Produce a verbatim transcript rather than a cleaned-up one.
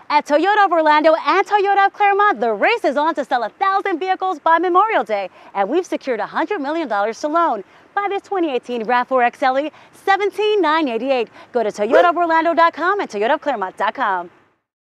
At Toyota of Orlando and Toyota of Clermont, the race is on to sell one thousand vehicles by Memorial Day, and we've secured one hundred million dollars to loan. Buy this twenty eighteen RAV four X L E, seventeen thousand nine hundred eighty-eight. Go to Toyota of Orlando dot com and Toyota of Clermont dot com.